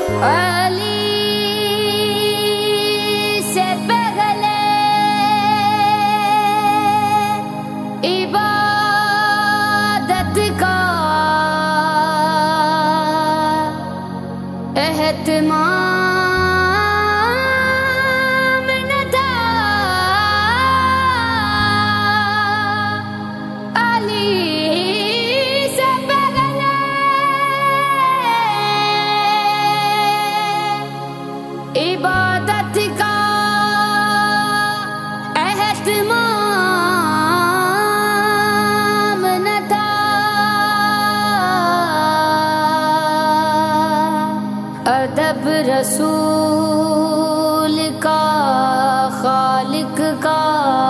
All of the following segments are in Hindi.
अली से पहले इबादत का एहतमाम न था। अली से पहले इबादत का एहतमाम न था। अदब रसूल का खालिक का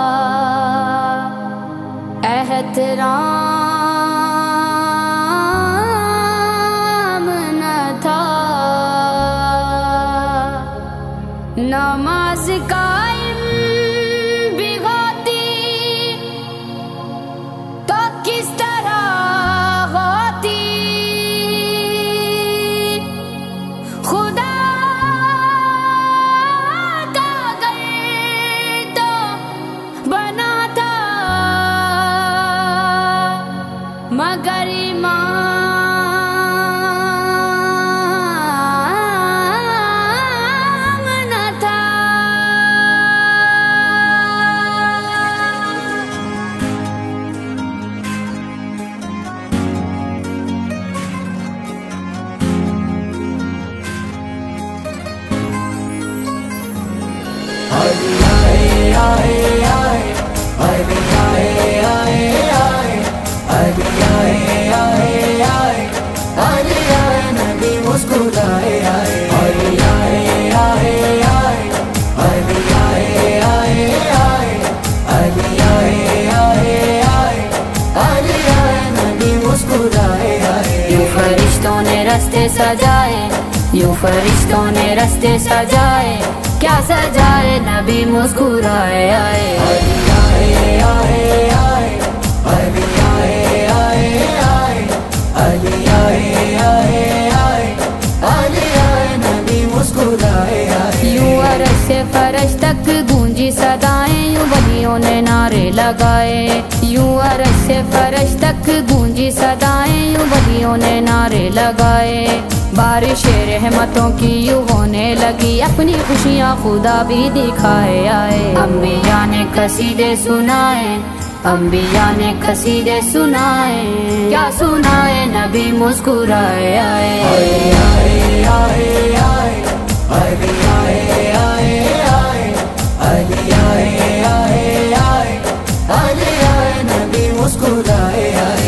एहतराम न था। नमाज कायम भी होती तो किस तरह होती। खुदा का घर तो बना था मगर इमाम न था। अली आए आए आए, अली आए आए आए, अली आए आए आए, अली आए नबी मुस्कुराए आए। अली आए आए आए, अली आए आए आए, अली आए आए आए, अली आए नबी मुस्कुराए आए। यूं फरिश्तों ने रास्ते सजाए, यूं फरिश्तों ने रास्ते सजाए, क्या सजाए नबी मुस्कुराए आए। अली आए आए आए, अली आए आए आए, अली आए आए आए, अली आए नबी मुस्कुराए आए। यूं अरश से फरश तक गूंजी सदाएं, यूं वलियों ने नारे लगाए। यूं अरश से फरश तक गूंजी सदाएं, यूं वलियों ने नारे लगाए। बारिश रहमतों की यूं होने लगी, अपनी खुशियाँ खुदा भी दिखाए आए। अम्बिया ने कसीदे सुनाए, अम्बिया ने कसीदे सुनाए, क्या सुनाए नबी मुस्कुराए आए। अली आए आए आए, अली आए आए आए, अली आए आए आए, अली आए नबी मुस्कुराए आए।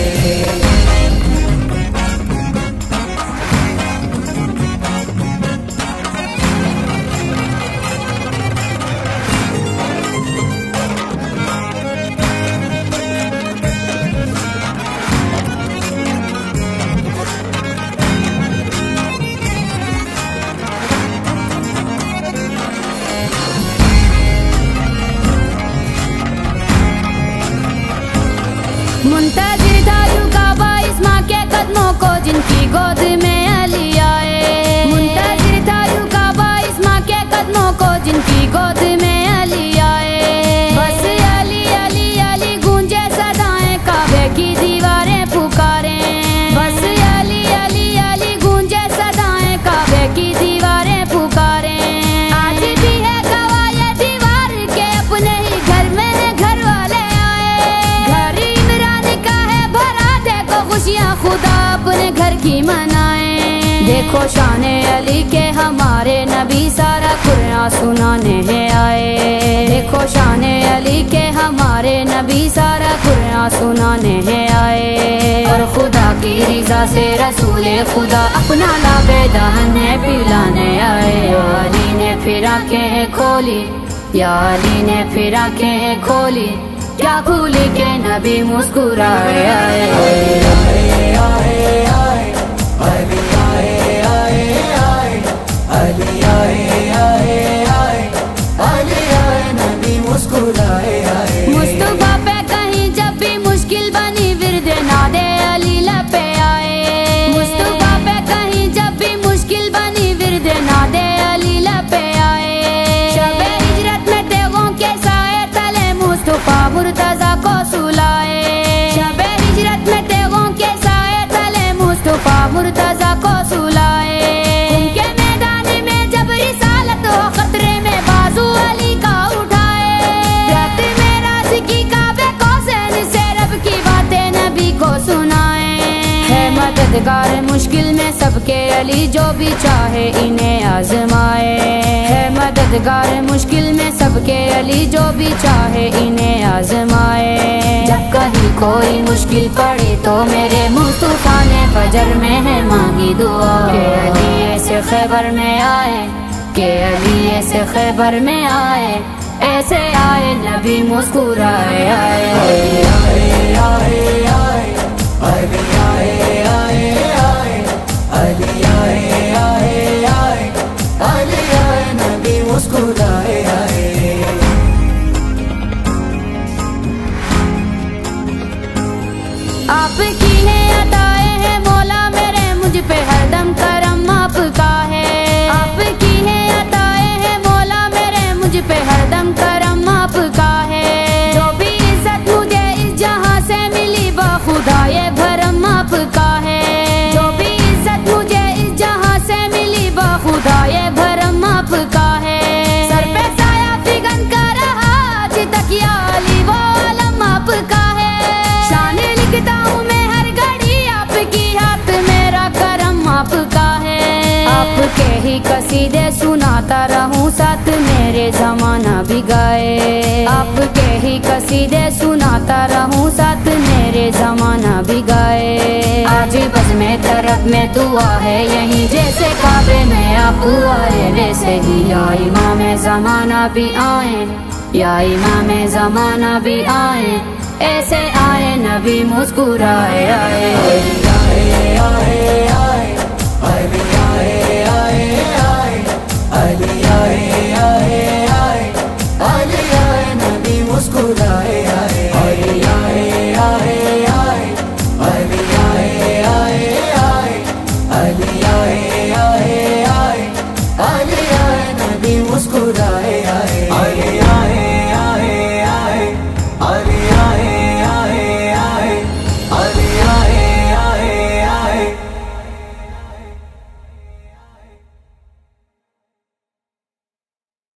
मुंतजिर था युगा बाईस माँ के कदमों को, जिनकी गोद में अली आए। मुंतजिर था युगा बाईस माँ के कदमों को, जिनकी गोद में अली आए। बस अली अली अली गूंजे सदाएं, काबे की दीवारें पुकारे। बस अली अली अली गूंजे सदाएं, काबे की दीवारें पुकारे। आज भी है गवाह ये दीवार के, अपने ही घर में घर वाले आए। घर इमरान का है भरा, देखो खुशियाँ खुदा अपने घर की मनाए। देखो शान अली के हमारे नबी सारा कुरान सुनाने हैं आए। देखो शान अली के हमारे नबी सारा कुरान सुनाने हैं आए। और खुदा की रिजा से रसूले खुदा अपना लाबे दहन पिलाने आए। या अली ने फिर आंखें खोली, या अली ने फिर आंखें खोली, क्या भूली के नबी मुस्कुराए आए। अली आए आए आए, अली आए आए आए, अली आए आए आए, अली आए नबी मुस्कुराए आए। मुस्तफा पे कहीं जब भी मुश्किल बनी, विरदे नादे अली लपे आए। मुस्तफा पे कहीं जब भी मुश्किल बनी, विरदे मुस्तफा मुर्तजा को सुलाए। शबे हिजरत में तेगों के साए तले मुस्तफा मुर्तजा को सुलाए। उनके मैदान में जब रिसालत हो खतरे में बाजू अली का उठाए। रात में राज की काबे को सैन से रब की बातें नबी को सुनाए। है मददगार मुश्किल में सबके अली जो भी चाहे इन्हें आजमाए। है मददगार मुश्किल में सबके अली जो भी चाहे इन्हें आजमाए। जब कहीं कोई मुश्किल पड़े तो मेरे मुस्तफा ने फजर में है मांगी दुआ। के अली ऐसे खैबर में आए, के अली ऐसे खैबर में आए, ऐसे आए नबी मुस्कुराए। आए अली आए आए आए, अली आए आए आए, अली आए आए आए, अली आए नबी मुस्कुराए। आए आपकी है अताएं हैं मौला मेरे मुझ पे हरदम करम आपका है। आपकी है अताएं हैं मौला मेरे मुझ पे हरदम करम आपका है। जो भी इज्जत मुझे इस जहां से मिली बखुदा ये भरम आपका है। जो भी इज्जत मुझे इस जहां से मिली बखुदा ये भरम आपका है। सर पे साया फिगन का रहा आज तक या अली वो आलम आपका है। शान लिखता हूँ मैं हर घड़ी आपकी, हाथ मेरा करम आपका है। आपके ही कसीदे सुनाता रहूं साथ मेरे जमाना भी गाए। आपके ही कसीदे सुनाता रहूं साथ मेरे जमाना भी गाए। आज बस में तरफ में दुआ है यही जैसे काबे में आप आए वैसे ही या इमाम जमाना भी आए, या इमाम जमाना भी आए, ऐसे आए नबी मुस्कुराए। आए